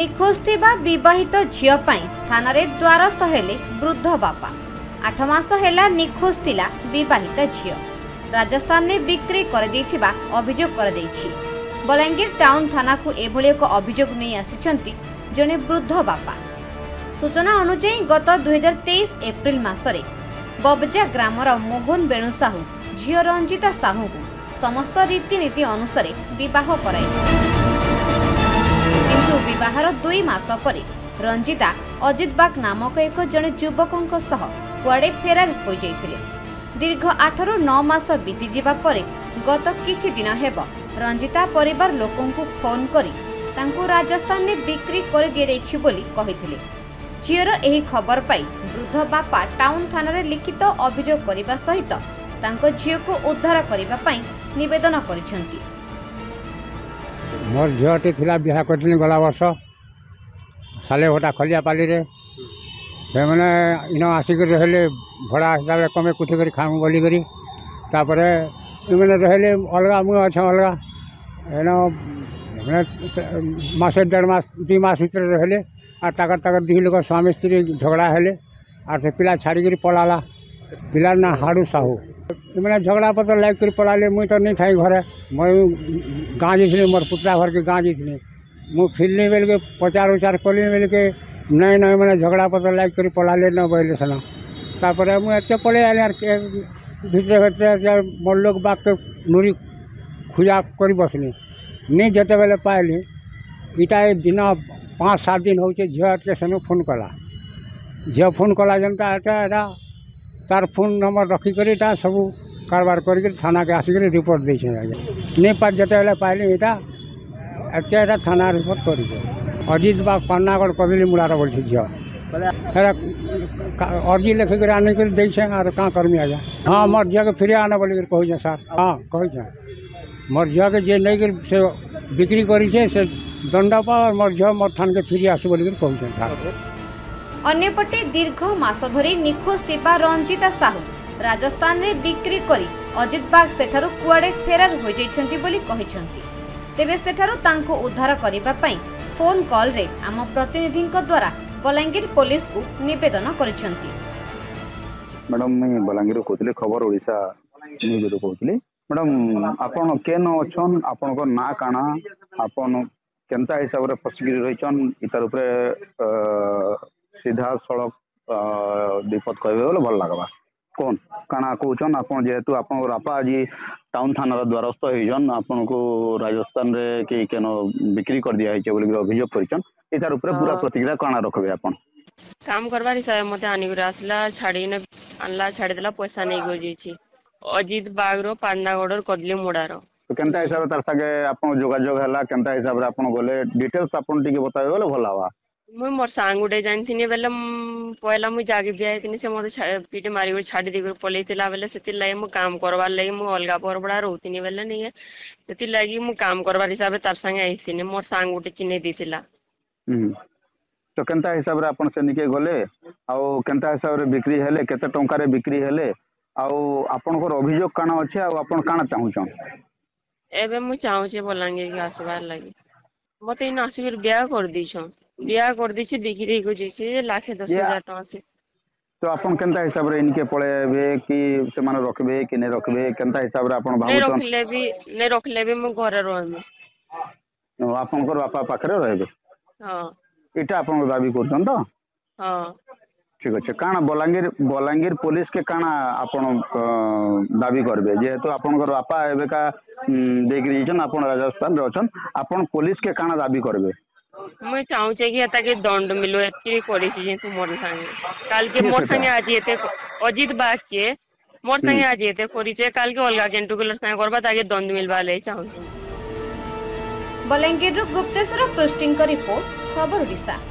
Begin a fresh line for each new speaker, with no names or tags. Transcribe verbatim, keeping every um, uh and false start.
निखोज थिबा विवाहित झियो पाई थाना रे द्वारस्थ हेले वृद्ध बापा। आठ मास हेला निखोज थिला विवाहित झियो राजस्थान में बिक्री कर देथिबा अभियोग कर देछि। बलांगीर टाउन थाना को एभली एक अभियोग नहीं आसिछंती जने वृद्ध बापा। सूचना अनुसार गत दुई हजार तेईस एप्रिल मासरे बबजा ग्रामर मोहन बेणु साहू झियो रंजिता साहू को समस्त रीतिनीति अनुसार विवाह कराई, किंतु विवाहर दुई मास परे रंजिता अजित बाग नामक एक जड़े युवकों सह कुआड़े फेरार हो जाइथिले। दीर्घ आठ रु नौ मास बीती जिबा परे गत किछि दिन हेब रंजिता परिवार लोकों को फोन करी तांको राजस्थान में बिक्री कर दिया जाइछि बोली कहिथिले। झियर एही खबर पाई वृद्ध बापा टाउन थाना रे लिखित अभियोग करबा सहित तांको झियो को उद्धार करबा पाई निवेदन करिसेंती।
मोर झीटी थी बिहा कर गला वर्ष साले भटा खलिया पाली रे से मैंने इन आसिक रहे भड़ा हिसाब से कमे कुठी कर खाऊँ बोलिकी मैंने रहे अलग मुझे अच्छा अलग एन मैंने मसे डेढ़ मास दुई मास भर रहे और ताकर ताकर दी लोग स्वामी स्त्री झगड़ा हेले और से पिला छाड़ी पलाला पिलार ना हाड़ू साहू मैंने झगड़ा पत्र लाइक कर पलाले मुई तो नहीं थी घरे मैं गाँ जाइए मोर पुतला घर के गाँ जाइए मुझ फिरनी बेल के पचार उचार कली बेल के नहीं नहीं मैंने झगड़ा पत्र लाइक कर पलाले न बहले सन तापर मुझे पलि आए भितर भितर मोर लोग बाग के नुरी खुजा कर बसनी नहीं जिते बेले पाइली इटा दिन पाँच सात दिन हो झील के सेन फोन कला झील फोन कला जनता एटा तार फोन नंबर रखिक सब कारबार कर थाना के आसिक रिपोर्ट दे नहीं पार जिते बेले पाइली यहाँ एत थाना रिपोर्ट कर अजित बाग पान्नागढ़ कदली मुड़ार बोली झील अर्जी लिखिक आनिक दे क्या करमी आजा हाँ मोर झील के फिर आना बोलिक कहे सार हाँ कहे मोर झील के जे नहीं से बिक्री करे से दंड पा और मोर झील मोर थान के फिर आस बोलिक कहे सार।
अन्यपटे दीर्घ मास धरी निखोज थिबा रंजिता साहू राजस्थान में बिक्री करी अजित बाग सेठारु कुआड़े फेरार हो जाइछंती बोली कहिछंती। तेबे सेठारु तांको उद्धार करिबा पई फोन कॉल रे आम प्रतिनिधि द्वारा बलांगीर पुलिस को निवेदन करिछंती।
मैडम मैं बलांगीर कहतले खबर ओडिशा न्यूज रो कहतले मैडम आपण केन अछन आपण को ना काना आपण केनता हिसाब रे फसगिरी रहिछन इतार ऊपर सीधा सड़क विपद कहबे बोले भल लगवा कौन काना कहन आप जेहेतु आप बापा आज टाउन थाना द्वारस्थ होन आपन को राजस्थान रे कि केन बिक्री कर दिया बोल अभियोग कर इतार ऊपर पूरा प्रतिक्रिया काना रखबे आपन
काम करवार हिसाब मते आनिक आसला छाड़ी ने आनला छाड़ी देला पैसा नहीं गई जाइछि अजित बाग रो पान्नागढ़ कदली मुड़ार
तो केनता हिसाब तार संगे आपन जोगाजोग हला केनता हिसाब रे आपन गले डिटेल्स आपन टिके बताबे बोले भल हवा
मुई मोर सांग गुटे जानथिनी बेले पहला मुई जागे बिया हेतिनी से मते पीटे मारी कर छाड़ी देकर पलेतिला बेले सेति लागि मु काम करवार लागि मु अलगा परबडा रहतिनी बेले नहीं सेति लागि मु काम करवार हिसाब तार संगे आइथिनी मोर सांग गुटे चिन्हे दिथिला।
हम तो केनता हिसाब रे आपन से निके गले आ केनता हिसाब रे बिक्री हेले केते टंका रे बिक्री हेले आ आपन को अभियोग काना अछि आ आपन काना चाहू
एबे मु चाहू छे बलांगीर के आसबार लागि मते इन आसिक बिया कर दिछो बिया कर दिछि बिक्री को जैसे लाख दस हजार टका से
तो आपन केनता हिसाब रे इनके पळेबे कि से माने रखबे कि नै रखबे केनता हिसाब रे आपन भाबुछन
नै रखले भी नै रखले भी मु घर रहबे
आपन को बापा पाखरे रहबे
हां
इटा आपन दाबी करछन तो
हां
ठीक अछि काना बलांगीर बलांगीर पुलिस के काना आपन दाबी करबे जेहेतु आपन को बापा एबे का देगिरी जन आपन राजस्थान रे अछन आपन पुलिस के काना दाबी करबे
मैं चाहूँ कि एता के दंड मिलो एते करिछि जे तू मोर संगे काल के मोर संगे आज एते अजित बाग के मोर संगे आज एते करिছে काल के अलगा केंटू के संगे करबा ताके दंड मिलबा ले चाहूँ।
बलांगीर गुप्तेश्वर पृष्टिंग रिपोर्ट खबर ओडिशा।